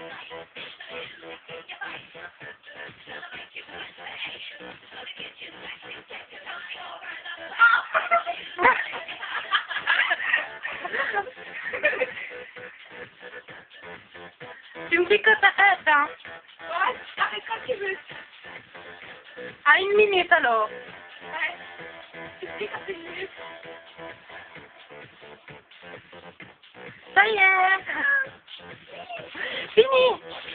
Şimdi kata-kata. What? Nakikakibis. Ein Minitalo. Hindi ka pinis. Saya. Sini.